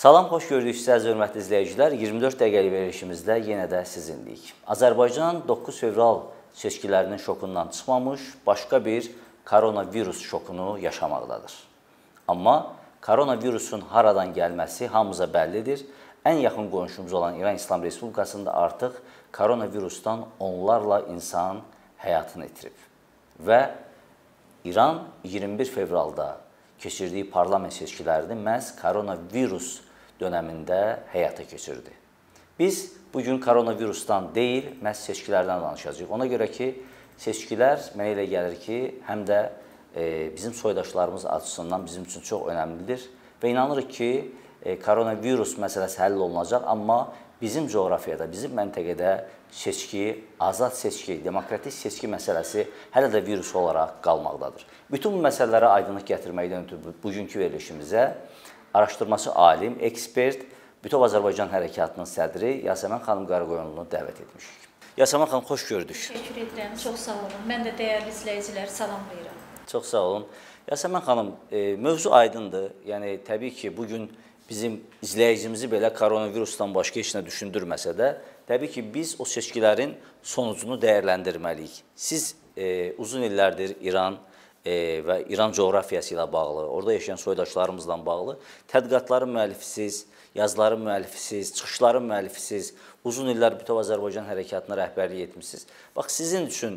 Salam, xoş gördük sizə, hörmətli izləyicilər. 24 dəqiqəlik verilişimizdə yenə də sizinləyik. Azərbaycan 9 fevral seçkilərinin şokundan çıxmamış, başqa bir koronavirus şokunu yaşamaqdadır. Amma koronavirusun haradan gəlməsi hamımıza bəllidir. Ən yaxın qonşumuz olan İran İslam Respublikasında artıq koronavirusdan onlarla insan həyatını itirib. Və İran 21 fevralda keçirdiyi parlament seçkilərini məhz koronavirus dönəmində həyata keçirdi. Biz bugün koronavirusdan deyil, məhz seçkilərdən danışacağıq. Ona görə ki, seçkilər mənə elə gəlir ki, həm də bizim soydaşlarımız açısından bizim üçün çox önəmlidir və inanırıq ki, koronavirus məsələsi həll olunacaq, amma bizim coğrafiyada, bizim məntəqədə seçki, azad seçki, demokratik seçki məsələsi hələ də virus olaraq qalmaqdadır. Bütün bu məsələlərə aydınlıq gətirməkdən ötürü bugünkü verilişimizə araşdırmacı alim, ekspert, Bütöv Azərbaycan Hərəkatının sədri Yasəmən xanım Qaraqoyunlunu dəvət etmişik. Yasəmən xanım, xoş gördük. Təşəkkür edirəm, çox sağ olun. Mən də dəyərli izləyiciləri salamlayıram. Çox sağ olun. Yasəmən xanım, mövzu aydındır. Yəni, təbii ki, bugün bizim izləyicimizi belə koronavirusdan başqa heç nə düşündürməsə də, təbii ki, biz o seçkilərin sonucunu dəyərləndirməliyik. Siz uzun illərdir İran və İran coğrafiyası ilə bağlı, orada yaşayan soydaşlarımızla bağlı tədqiqatların müəllifisiz, yazıların müəllifisiz, çıxışların müəllifisiz, uzun illər Bütöv Azərbaycan Hərəkatına rəhbərlik etmişsiniz. Bax, sizin üçün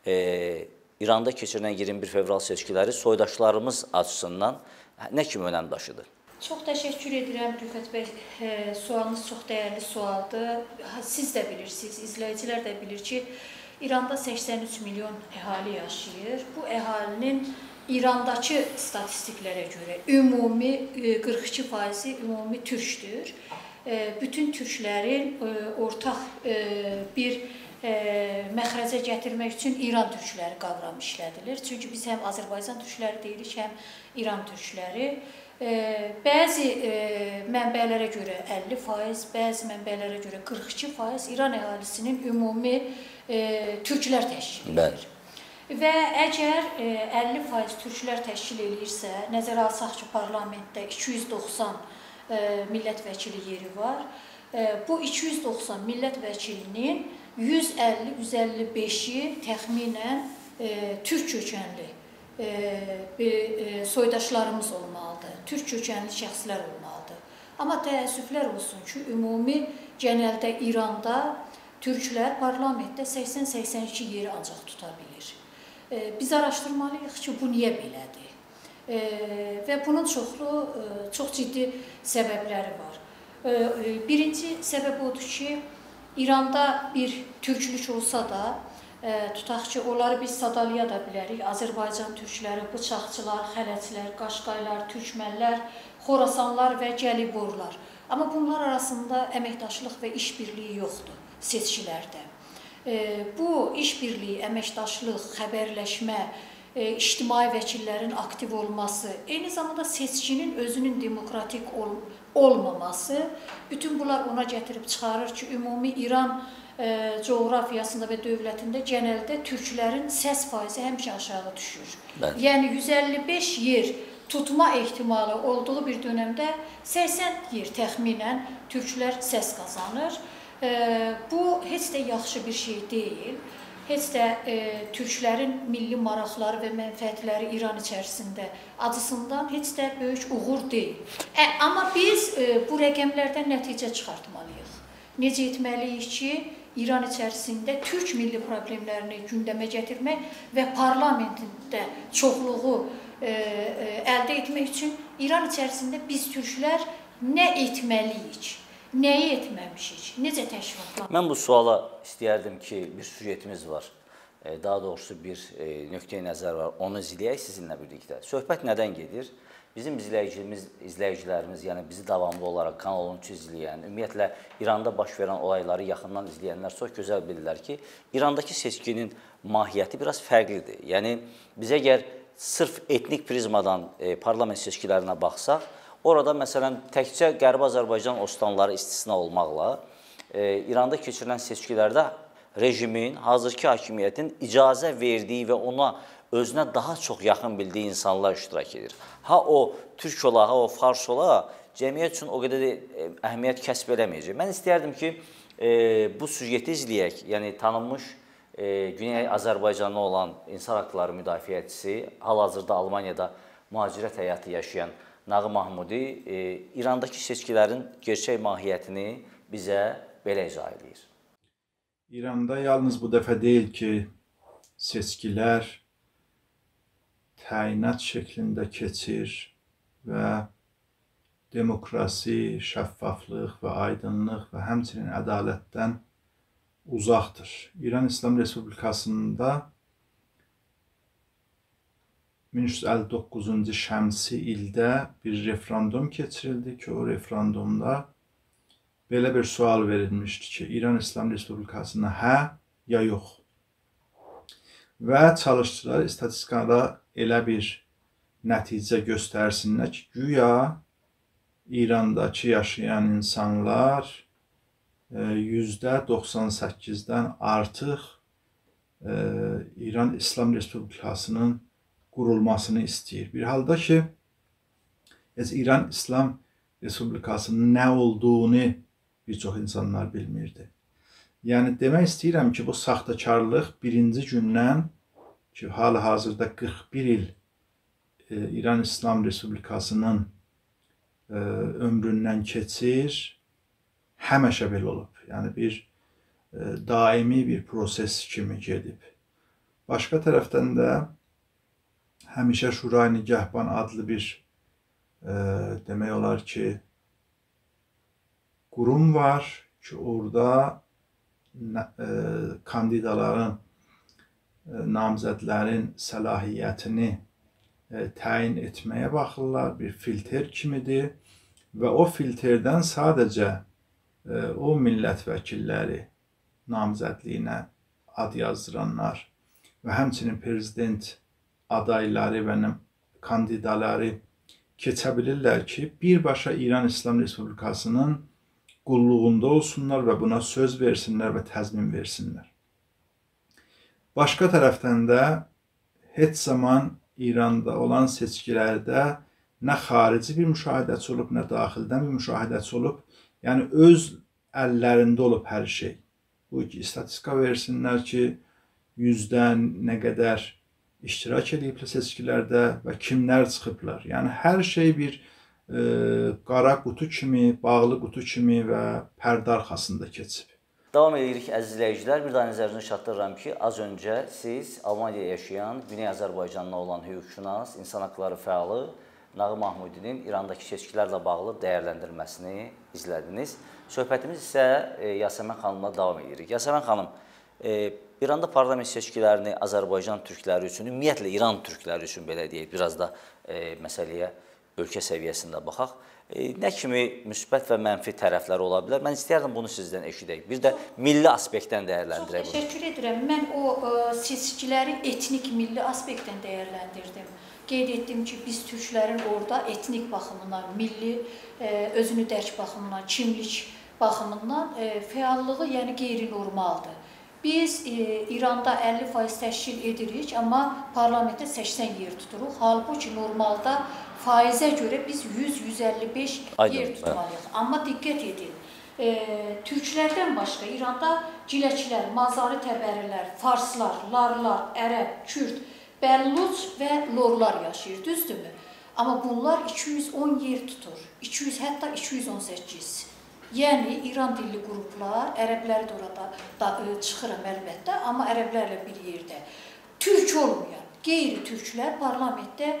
İranda keçirilən 21 fevral seçkiləri soydaşlarımız açısından nə kimi önəm daşıdı? Çox təşəkkür edirəm Rüfət bəy. Sualınız çox dəyərli sualdır. Siz də bilirsiniz, izləyicilər də bilir ki, İranda 83 milyon əhali yaşayır. Bu əhalinin İrandakı statistiklərə görə ümumi 42% ümumi türkdür. Bütün türklərin ortaq bir məxrəcə gətirmək üçün İran türkləri qavramı işlədilir. Çünki biz həm Azərbaycan türkləri deyirik, həm İran türkləri. Bəzi mənbələrə görə 50%, bəzi mənbələrə görə 42% İran əhalisinin ümumi türklər təşkil edir. Və əgər 50% türklər təşkil edirsə, nəzərə alsaq ki, parlamentdə 290 millət vəkili yeri var. Bu 290 millət vəkilinin 150-155-i təxminən türk kökənli soydaşlarımız olmalıdır, türk kökənli şəxslər olmalıdır. Amma təəssüflər olsun ki, ümumi genəldə İranda türklər parlamentdə 80-82 yeri ancaq tuta bilir. Biz araşdırmalıyıq ki, bu niyə belədir? Və bunun çox ciddi səbəbləri var. Birinci səbəb odur ki, İranda bir türklük olsa da, tutaq ki, onları biz sadalaya da bilərik. Azərbaycan türkləri, bıçaqçılar, xələtçilər, qaşqaylar, türkmənlər, xorasanlar və gəliborlar. Amma bunlar arasında əməkdaşlıq və işbirliyi yoxdur seçkilərdə. Bu işbirliyi, əməkdaşlıq, xəbərləşmə, ictimai vəkillərin aktiv olması, eyni zamanda seçkinin özünün demokratik olmaması, bütün bunlar ona gətirib çıxarır ki, ümumi İran coğrafiyasında və dövlətində genəldə türklərin səs faizi həmişə aşağı düşür. Yəni 155 yer tutma ehtimalı olduğu bir dönəmdə 80 yer təxminən türklər səs qazanır. Bu heç də yaxşı bir şey deyil. Heç də türklərin milli maraqları və mənfəətləri İran içərisində acısından heç də böyük uğur deyil. Amma biz bu rəqəmlərdən nəticə çıxartmalıyıq. Necə etməliyik ki, İran içərisində türk milli problemlərini gündəmə gətirmək və parlamentində çoxluğu əldə etmək üçün İran içərisində biz türklər nə etməliyik, nəyi etməmişik, necə təşkilatlanmalıyıq? Mən bu suala istəyərdim ki, bir süjetimiz var, daha doğrusu bir nöqteyi nəzər var, onu izləyək sizinlə birlikdə. Söhbət nədən gedir? Bizim izləyicilərimiz, yəni bizi davamlı olaraq kanalını izləyən, ümumiyyətlə İranda baş verən olayları yaxından izləyənlər çox gözəl bilirlər ki, İrandakı seçkinin mahiyyəti biraz fərqlidir. Yəni, biz əgər sırf etnik prizmadan parlament seçkilərinə baxsaq, orada məsələn təkcə Qərbi Azərbaycan ostanları istisna olmaqla İranda keçirilən seçkilərdə rejimin, hazırki hakimiyyətin icazə verdiyi və ona özünə daha çox yaxın bildiyi insanlar iştirak edir. Ha o türk ola, ha o fars ola, cəmiyyət üçün o qədər də əhəmiyyət kəsb eləməyəcək. Mən istəyərdim ki, bu süjeti izləyək, yəni tanınmış Güney Azərbaycanlı olan insan haqları müdafiəçisi, hal-hazırda Almaniyada mühacirət həyatı yaşayan Nağı Mahmudi İrandakı seçkilərin gerçək mahiyyətini bizə belə izah edir. İranda yalnız bu dəfə deyil ki, seçkilər təyinat şəklində keçir və demokrasi, şəffaflıq və aydınlıq və həmçinin ədalətdən uzaqdır. İran İslam Respublikasında 1359-cu şəmsi ildə bir referendum keçirildi ki, o referendumda belə bir sual verilmişdi ki, İran İslam Respublikasına hə ya yox. Və çalışdılar istatistikada elə bir nəticə göstərsinlər ki, güya İrandakı yaşayan insanlar %98-dən artıq İran İslam Respublikasının qurulmasını istəyir. Bir halda ki, İran İslam Respublikasının nə olduğunu bir çox insanlar bilmirdi. Yəni, demək istəyirəm ki, bu saxtakarlıq birinci gündən ki, hal-hazırda 41 il İran İslam Respublikasının ömründən keçir, həmişə belə olub. Yəni, bir daimi bir proses kimi gedib. Başqa tərəfdən də həmişə Şura-i Nigahban adlı bir demək olar ki, qurum var ki, orada kandidaların, namizədlərin səlahiyyətini təyin etməyə baxırlar, bir filter kimidir və o filterdən sadəcə o millət vəkilləri namizədliyinə ad yazdıranlar və həmçinin prezident adayları və kandidaları keçə bilirlər ki, birbaşa İran İslam Respublikasının qulluğunda olsunlar və buna söz versinlər və təzmin versinlər. Başqa tərəfdən də heç zaman İranda olan seçkilərdə nə xarici bir müşahidəçi olub, nə daxildən bir müşahidəçi olub. Yəni, öz əllərində olub hər şey. Bu ki, istatistika versinlər ki, yüzdən nə qədər iştirak ediblər seçkilərdə və kimlər çıxıblar. Yəni, hər şey bir qara qutu kimi, bağlı qutu kimi və pərdə arxasında keçib. Davam edirik, əziz izləyicilər. Bir daha nəzərinizə çatdırıram ki, az öncə siz Almaniyada yaşayan, Güney Azərbaycanlı olan hüquqşünas, insan haqları fəalı Nağı Mahmudinin İrandakı seçkilərlə bağlı dəyərləndirməsini izlədiniz. Söhbətimiz isə Yasəmən xanımla davam edirik. Yasəmən xanım, İranda parlament seçkilərini Azərbaycan türkləri üçün, ümumiyyətlə İran türkləri üçün belə deyək, biraz da məsələyə ölkə səviyyəsində baxaq. Nə kimi müsbət və mənfi tərəflər ola bilər? Mən istəyərdim bunu sizdən eşidək. Bir də milli aspektdən dəyərləndirək bunu. Çox təşəkkür edirəm. Mən o seçkiləri etnik, milli aspektdən dəyərləndirdim. Qeyd etdim ki, biz türklərin orada etnik baxımından, milli özünü dərk baxımından, kimlik baxımından fəallığı yəni qeyri-normaldır. Biz İranda 50% təşkil edirik, amma parlamentdə 80 yer tuturuq. Halbuki normalda faizə görə biz 100-155 yer tutmalıyıq. Amma diqqət edin, türklərdən başqa İranda ciləklər, mazari təbərilər, farslar, larlar, ərəb, kürd, bəlluc və lorlar yaşayır, düzdürmü? Amma bunlar 210 yer tutur, 200, hətta 218. Yəni, İran dilli qruplar, ərəblər də orada çıxıram əlbəttə, amma ərəblərlə bir yerdə. Türk olmayan, qeyri-türklər parlamentdə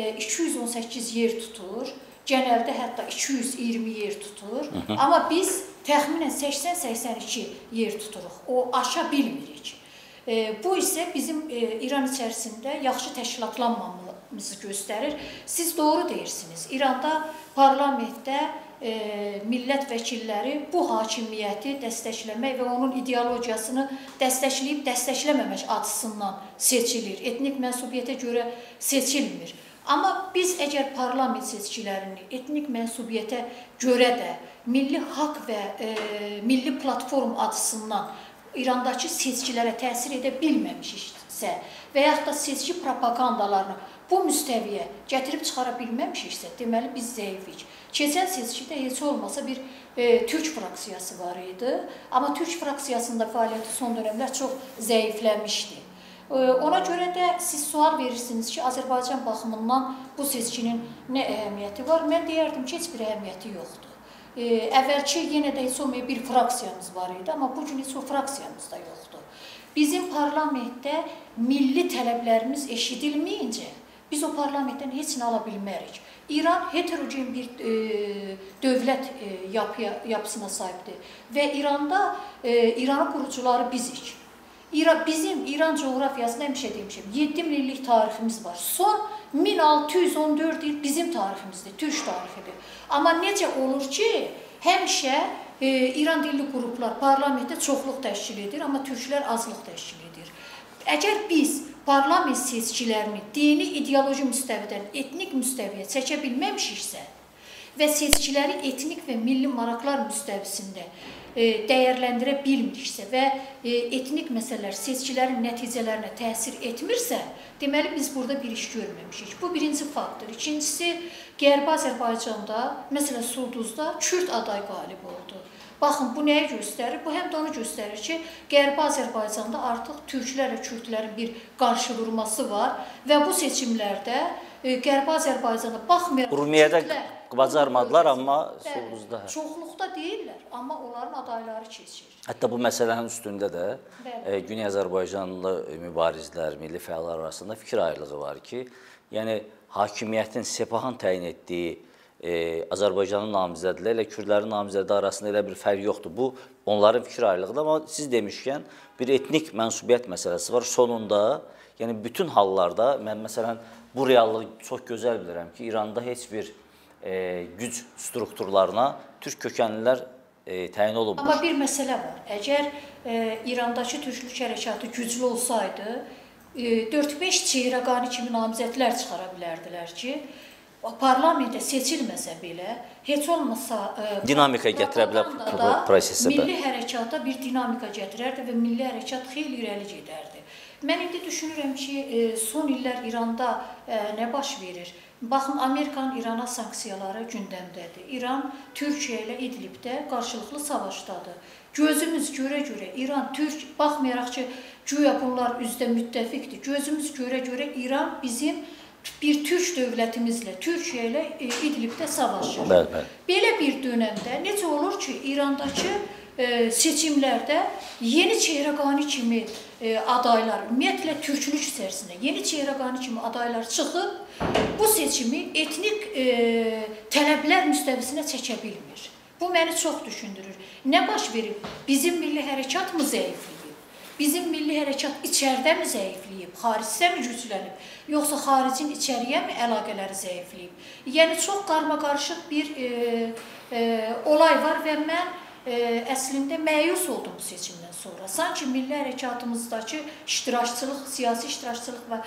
218 yer tutur, genəldə hətta 220 yer tutur, amma biz təxminən 80-82 yer tuturuq, o aşa bilmirik. Bu isə bizim İran içərisində yaxşı təşkilatlanmamızı göstərir. Siz doğru deyirsiniz, İranda parlamentdə millət vəkilləri bu hakimiyyəti dəstəkləmək və onun ideologiyasını dəstəkləyib dəstəkləməmək açısından seçilir. Etnik mənsubiyyətə görə seçilmir. Amma biz əgər parlament seçkilərini etnik mənsubiyyətə görə də milli haqq və milli platform açısından İrandakı seçkilərə təsir edə bilməmişiksə və yaxud da seçki propagandalarını bu müstəviyə gətirib çıxara bilməmişiksə, deməli biz zəifik. Keçən seçkidə heç olmasa bir Türk fraksiyası var idi, amma Türk fraksiyasında fəaliyyəti son dönəmlər çox zəifləmişdi. Ona görə də siz sual verirsiniz ki, Azərbaycan baxımından bu seçkinin nə əhəmiyyəti var? Mən deyərdim ki, heç bir əhəmiyyəti yoxdur. Əvvəlki yenə də heç olmayan bir fraksiyamız var idi, amma bugün heç o fraksiyamız da yoxdur. Bizim parlamentdə milli tələblərimiz eşidilməyincə biz o parlamentdən heç nə ala bilmərik. İran heterogen bir dövlət yapısına sahibdir və İranın qurucuları bizik. Bizim İran coğrafiyasında həmişə demişim, 7 min illik tariximiz var. Son 1614 il bizim tariximizdir, Türk tarixidir. Amma necə olur ki, həmişə İran dilli qruplar parlamentdə çoxluq təşkil edir, amma türklər azlıq təşkil edir. Əgər biz parlament seçkilərini dini ideoloji müstəvidən etnik müstəviyə çəkə bilməmişiksə və seçkiləri etnik və milli maraqlar müstəvisində dəyərləndirə bilmiriksə və etnik məsələlər seçkilərin nəticələrinə təsir etmirsə, deməli biz burada bir iş görməmişik. Bu birinci faktor. İkincisi, Qərbi Azərbaycanda, məsələn Sulduzda Kürd aday qalib oldu. Baxın, bu nəyi göstərir? Bu həm də onu göstərir ki, Qərbi Azərbaycanda artıq türklərlə kürdlərin bir qarşı vurması var və bu seçimlərdə Qərbi Azərbaycanda baxmayaraq Urmiyədə bacarmadılar, amma Sulduzda. Çoxluqda deyirlər, amma onların adayları keçir. Hətta bu məsələnin üstündə də Güney Azərbaycanlı mübarizlər, milli fəallar arasında fikir ayrılığı var ki, yəni hakimiyyətin Sepahın təyin etdiyi Azərbaycanın namizədləri ilə Kürdlərin namizədi arasında elə bir fərq yoxdur. Bu, onların fikir ayrılığıdır. Amma siz demişkən, bir etnik mənsubiyyət məsələsi var. Sonunda, yəni bütün hallarda, mən məsələn, bu reallığı çox gözəl bilirəm ki, İranda heç bir güc strukturlarına türk kökənlilər təyin olunmur. Amma bir məsələ var. Əgər İrandakı türklük hərəkatı güclü olsaydı, 4-5 çeyrəqani kimi namizədlər çıxara bilərdilər ki, parlamentə seçilməsə belə, heç olmasa dinamika gətirə bilər prosesə. Milli hərəkata bir dinamika gətirərdi və milli hərəkat xeyli irəli gedərdi. Mən indi düşünürəm ki, son illər İranda nə baş verir? Baxın, Amerikanın İrana sanksiyaları gündəmdədir. İran Türkiyə ilə İdlibdə qarşılıqlı savaşdadır. Gözümüz görə-görə İran, Türk, baxmayaraq ki, güya bunlar üzdə müttəfiqdir. Gözümüz görə-görə İran bizim bir türk dövlətimizlə, Türkiyə ilə İdlibdə savaşır. Belə bir dönəmdə necə olur ki, İrandakı seçimlərdə yeni çeyrəqani kimi adaylar, ümumiyyətlə türklük içərisində yeni çeyrəqani kimi adaylar çıxıb, bu seçimi etnik tələblər müstəvisinə çəkə bilmir. Bu məni çox düşündürür. Nə baş verib? Bizim milli hərəkat mı zəifliyib? Bizim milli hərəkat içəridə mi zəifliyib? Xaricdə mi güclənib? Yoxsa xaricin içəriyə mi əlaqələri zəifliyib? Yəni, çox qarmaqarışıq bir olay var və mən əslində məyus oldum bu seçimdən sonra. Sanki milli hərəkatımızdakı iştirakçılıq, siyasi iştirakçılıq və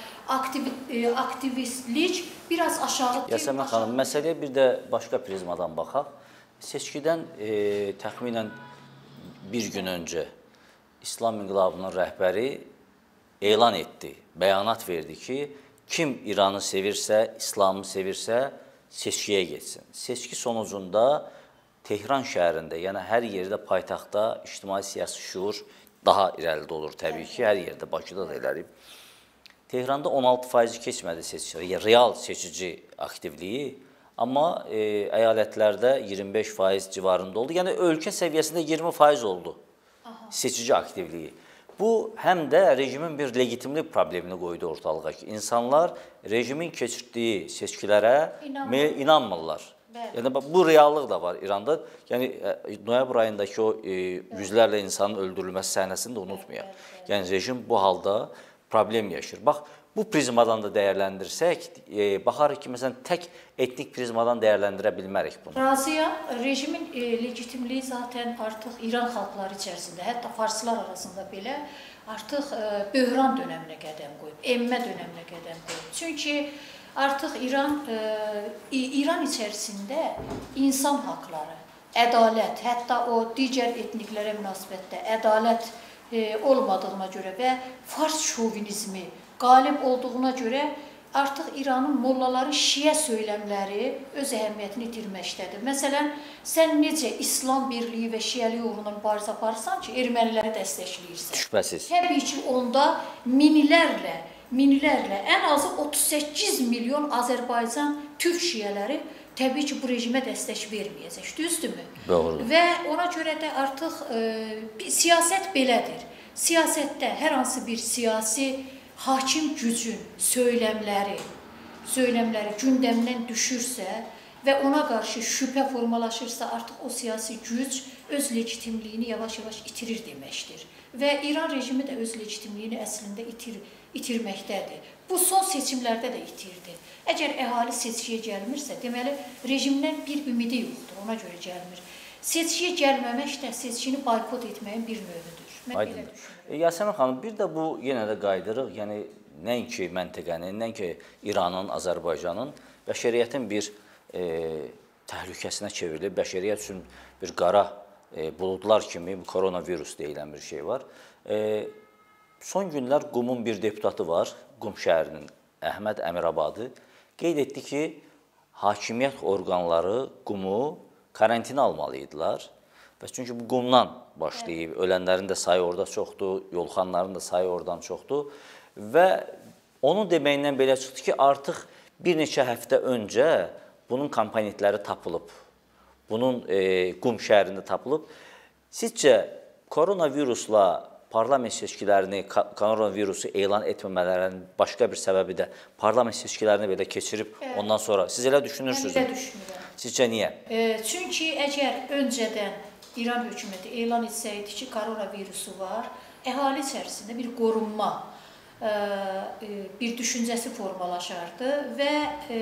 aktivistlik biraz aşağı... Yasəmən xanım, məsələyə bir də başqa prizmadan baxaq. Seçkidən təxminən bir gün öncə İslam İnqilabının rəhbəri elan etdi, bəyanat verdi ki, kim İranı sevirsə, İslamı sevirsə, seçkiyə geçsin. Seçki sonucunda Tehran şəhərində, yəni hər yerdə paytaxtda ictimai-siyasi şuur daha irəlidə olur təbii ki, hər yerdə, Bakıda da elərik. Tehranda 16% keçmədi seçkiləri, real seçici aktivliyi, amma əyalətlərdə 25% civarında oldu. Yəni ölkə səviyyəsində 20% oldu seçici aktivliyi. Bu, həm də rejimin bir legitimlik problemini qoydu ortalığa ki, insanlar rejimin keçirdiyi seçkilərə inanmırlar. Yəni, bu reallıq da var İranda. Yəni, noyabr ayındakı o yüzlərlə insanın öldürülməsi səhnəsini də unutmayaq. Yəni, rejim bu halda problem yaşayır. Bax, bu prizmadan da dəyərləndirsək, baxarıq ki, məsələn, tək etnik prizmadan dəyərləndirə bilmərik bunu. Razıyam. Rejimin legitimliyi zaten artıq İran xalqları içərisində, hətta farslar arasında belə artıq böhran dönəminə qədəm qoyub, emmə dönəminə qədəm qoyub. Çünki artıq İran içərisində insan haqları, ədalət, hətta o digər etniklərə münasibətdə ədalət olmadığına görə və fars şovinizmi qalib olduğuna görə artıq İranın mollaların şiə söyləmləri öz əhəmiyyətini itirməkdədir. Məsələn, sən necə İslam birliyi və şiəliyi uğruna mübarizə aparırsan ki, erməniləri dəstəkləyirsən? Şübhəsiz. Təbii ki, onda minlərlə, ən azı 38 milyon Azərbaycan türk şiələri təbii ki, bu rejimə dəstək verməyəcək, düzdürmü? Doğrudur. Və ona görə də artıq siyasət belədir. Siyasətdə hər hansı bir siyasi hakim gücün söyləmləri gündəmdən düşürsə və ona qarşı şübhə formalaşırsa, artıq o siyasi güc öz legitimliyini yavaş-yavaş itirir deməkdir. Və İran rejimi də öz legitimliyini əslində itirməkdədir. Bu son seçimlərdə də itirdi. Əgər əhali seçkiyə gəlmirsə, deməli rejimdən bir ümidi yoxdur, ona görə gəlmir. Seçkiyə gəlməmək də seçkini boykot etməyin bir növüdür. Mən belə düşünürəm. Yasemin xanım, bir də bu yenə də qayıdırıq, yəni nəinki məntəqənin, nəinki İranın, Azərbaycanın bəşəriyyətin bir təhlükəsinə çevrilib, bəşəriyyət üçün bir qara buludlar kimi bu koronavirus deyilən bir şey var. Son günlər Qumun bir deputatı var, Qum şəhərinin Əhməd Əmirabadı, qeyd etdi ki, hakimiyyət orqanları Qumu karantinə almalıydılar. Və çünki bu Qumdan başlayıb, ölənlərin də sayı orada çoxdur, yolxanların da sayı oradan çoxdur. Və onun deməyindən belə çıxdı ki, artıq bir neçə həftə öncə bunun komponentləri tapılıb, bunun Qum şəhərində tapılıb. Sizcə, koronavirusla parlament seçkilərini, koronavirusu elan etməmələrinin başqa bir səbəbi də parlament seçkilərini belə keçirib ondan sonra. Siz elə düşünürsünüz? Mən elə düşünürəm. Sizcə niyə? Çünki əgər öncədən İran hökuməti elan etsəydi ki, koronavirusu var, əhali içərisində bir qorunma, bir düşüncəsi formalaşardı və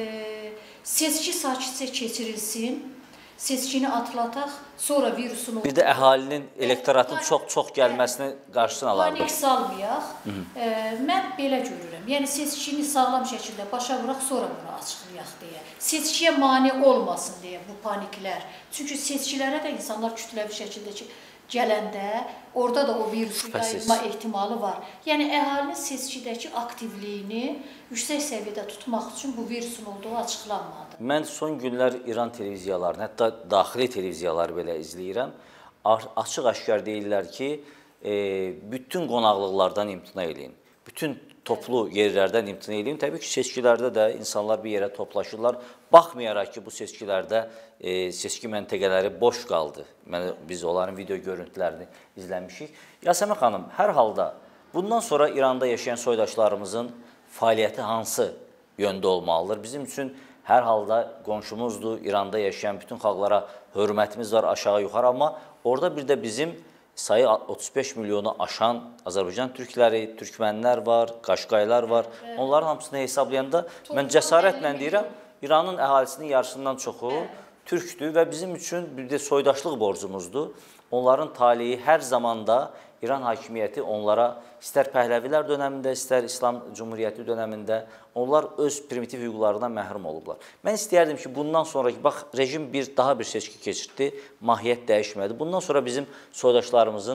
seçki sakitcə keçirilsin, seçkini atlataq, sonra virusun... Bir də əhalinin, elektoratın çox gəlməsini qarşısını alardı. Panik salmayaq. Mən belə görürəm. Yəni, seçkini sağlam şəkildə başa vuraq, sonra bunu açıqlayaq deyə. Seçkiyə mane olmasın deyə bu paniklər. Çünki seçkilərə də insanlar kütləvi şəkildə gələndə, orada da o virusu yayılma ehtimalı var. Yəni, əhalinin seçkidəki aktivliyini yüksək səviyyədə tutmaq üçün bu virusun olduğu açıqlanmadı. Mən son günlər İran televiziyalarını, hətta daxili televiziyaları belə izləyirəm. Açıq-aşkar deyirlər ki, bütün qonaqlıqlardan imtina edin, bütün toplu yerlərdən imtina edin. Təbii ki, seçkilərdə də insanlar bir yerə toplaşırlar. Baxmayaraq ki, bu seçkilərdə seçki məntəqələri boş qaldı. Biz onların video görüntülərini izləmişik. Yasemin xanım, hər halda bundan sonra İranda yaşayan soydaşlarımızın fəaliyyəti hansı yöndə olmalıdır? Bizim üçün hər halda qonşumuzdur, İranda yaşayan bütün xalqlara hörmətimiz var aşağı-yuxarı, amma orada bir də bizim sayı 35 milyonu aşan Azərbaycan türkləri, türkmənlər var, qaşqaylar var. Onların hamısını hesablayanda mən cəsarətlə deyirəm, İranın əhalisinin yarısından çoxu türkdür və bizim üçün bir də soydaşlıq borcumuzdur. Onların taleyi hər zamanda İran hakimiyyəti onlara istər Pəhləvilər dönəmində, istər İslam Cumhuriyyəti dönəmində onlar öz primitiv hüquqlarından məhrum olublar. Mən istəyərdim ki, bundan sonraki, bax, rejim daha bir seçki keçirdi, mahiyyət dəyişmədi. Bundan sonra bizim soydaşlarımızın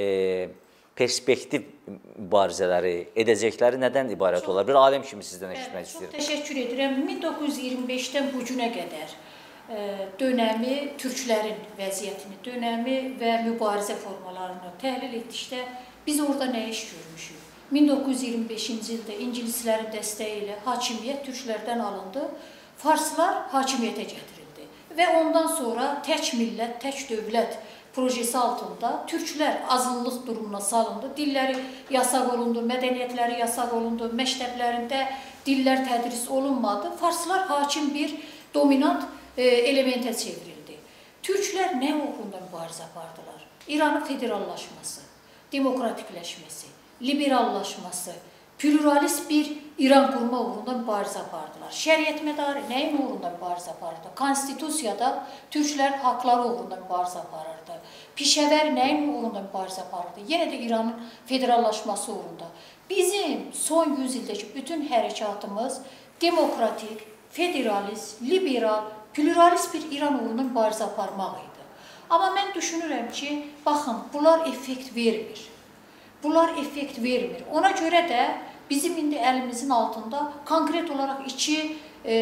perspektiv mübarizələri, edəcəkləri nədən ibarət olar? Bir aləm kimi sizdən eşitmək istəyirəm. Çox təşəkkür edirəm. 1925-dən bu günə qədər dönəmi, türklərin vəziyyətini, dönəmi və mübarizə formalarını təhlil etdikdə biz orada nə iş görmüşük? 1925-ci ildə ingilislərin dəstəyi ilə hakimiyyət türklərdən alındı, farslar hakimiyyətə gətirildi və ondan sonra tək millət, tək dövlət projesi altında türklər azınlıq durumuna salındı, dilləri yasaq olundu, mədəniyyətləri yasaq olundu, məktəblərində dillər tədris olunmadı, farslar hakim bir dominant elementə çevrildi. Türklər nə uğrunda mübarizə apardılar? İranın federallaşması, demokratikləşməsi, liberallaşması, pluralist bir İran qurma uğrunda mübarizə apardılar. Şəriətmədarı nəyin uğrunda mübarizə aparırdı? Konstitusiyada türklər haqları uğrunda mübarizə aparırdı. Pişəvər nəyin uğrunda mübarizə aparırdı? Yenə də İranın federallaşması uğrunda. Bizim son 100 ildəki bütün hərəkatımız demokratik, federalist, liberal, pluralist bir İran uğrunda mübarizə aparmaq idi. Amma mən düşünürəm ki, baxın, bunlar effekt vermir. bunlar effekt vermir. Ona görə də bizim indi əlimizin altında konkret olaraq iki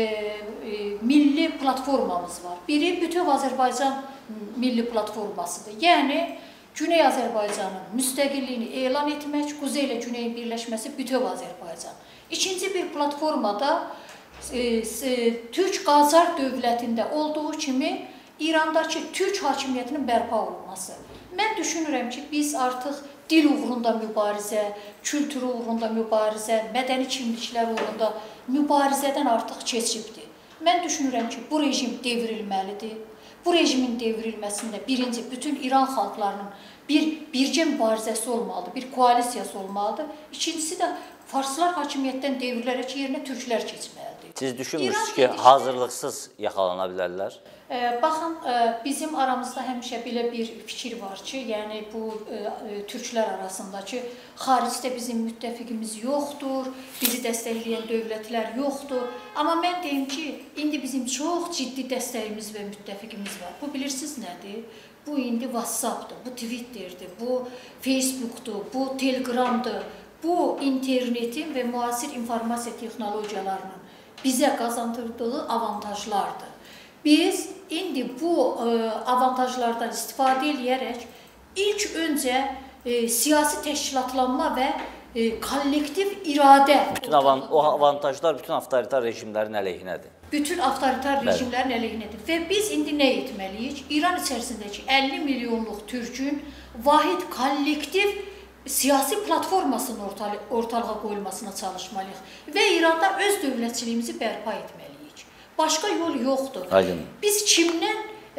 milli platformamız var. Biri Bütöv Azərbaycan milli platformasıdır. Yəni, Güney Azərbaycanın müstəqilliyini elan etmək, Quzey ilə Güneyin birləşməsi Bütöv Azərbaycan. İkinci bir platformada Türk-Qacar dövlətində olduğu kimi İrandakı Türk hakimiyyətinin bərpa olunması. Mən düşünürəm ki, biz artıq dil uğrunda mübarizə, kültürü uğrunda mübarizə, mədəni kimliklər uğrunda mübarizədən artıq keçibdir. Mən düşünürəm ki, bu rejim devrilməlidir. Bu rejimin devrilməsində birinci, bütün İran xalqlarının bircə mübarizəsi olmalıdır, bir koalisiyası olmalıdır. İkincisi də farslar hakimiyyətdən devrilərək yerinə türklər keçməlidir. Siz düşünmürsünüz ki, hazırlıqsız yaxalana bilərlər? Baxın, bizim aramızda həmişə belə bir fikir var ki, yəni bu türklər arasındakı xaricdə bizim müttəfiqimiz yoxdur, bizi dəstəkləyən dövlətlər yoxdur. Amma mən deyim ki, indi bizim çox ciddi dəstəyimiz və müttəfiqimiz var. Bu bilirsiniz nədir? Bu indi WhatsApp-dır, bu Twitter'dir, bu Facebook-dur, bu Telegram'dır. Bu internetin və müasir informasiya texnologiyalarının bizə qazandırdığı avantajlardır. Biz indi bu avantajlardan istifadə edərək ilk öncə siyasi təşkilatlanma və kollektiv iradə. O avantajlar bütün avtoritar rejimlərin əleyhinədir. Bütün avtoritar rejimlərin əleyhinədir. Və biz indi nə etməliyik? İran içərisindəki 50 milyonluq türkün vahid kollektiv siyasi platformasının ortalığa qoyulmasına çalışmalıyıq və İranda öz dövlətçiliyimizi bərpa etməliyik. Başqa yol yoxdur. Aydın. Biz kimdən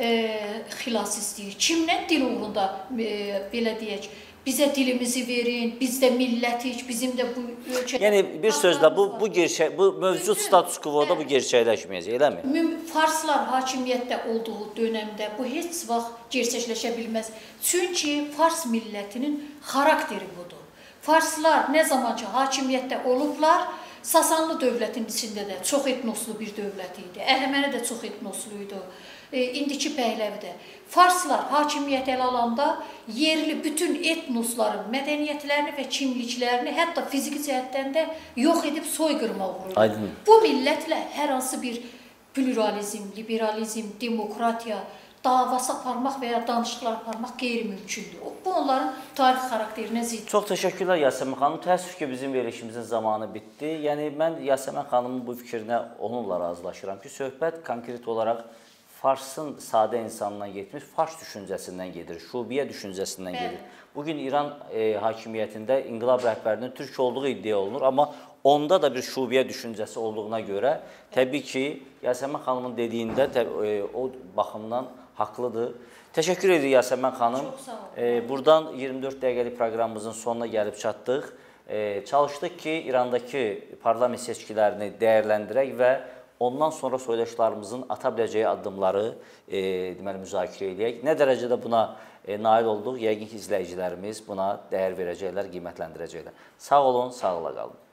xilas istəyik? Kimdən dil uğrunda, belə deyək, bizə dilimizi verin, biz də millətik, bizim də bu ölkədə... Yəni, bir sözlə, bu mövcud status quo-da bu gerçəkləşməyəcək, eləmi? Farslar hakimiyyətdə olduğu dönəmdə bu heç vaxt gerçəkləşə bilməz. Çünki Fars millətinin xarakteri budur. Farslar nə zaman ki hakimiyyətdə olublar, Sasanlı dövlətin içində də çox etnoslu bir dövlət idi. Əhəməni də çox etnoslu idi. İndiki Pəhləvidə. Farslar hakimiyyət ələ alanda yerli bütün etnosların mədəniyyətlərini və kimliklərini hətta fiziki cəhətdən də yox edib soyqırma uğrayır. Bu millətlə hər hansı bir pluralizm, liberalizm, demokratiya davası aparmaq və ya danışıqlar aparmaq qeyri-mümkündür. Bu onların tarix xarakterinə ziddir. Çox təşəkkürlər Yasəmən xanım. Təəssüf ki, bizim verilişimizin zamanı bitdi. Yəni, mən Yasəmən xanımın bu fikrinə onunla razılaşıram ki, söhbət konkret olaraq Farsın sadə insandan getmiş, Fars düşüncəsindən gedir, şubiyyə düşüncəsindən gedir. Bugün İran hakimiyyətində inqilab rəhbərinin türk olduğu iddia olunur, amma onda da bir şubiyyə düşüncəsi olduğuna görə təbii ki, Yasəmən xanımın dediyində o baxımdan haqlıdır. Təşəkkür edirik Yasəmən xanım. Çox sağ olun. Buradan 24 dəqiqəlik proqramımızın sonuna gəlib çatdıq. Çalışdıq ki, İrandakı parlament seçkilərini dəyərləndirək və ondan sonra soydaşlarımızın ata biləcəyi addımları müzakirə edək. Nə dərəcədə buna nail olduq? Yəqin ki, izləyicilərimiz buna dəyər verəcəklər, qiymətləndirəcəklər. Sağ olun, sağlıqla qalın.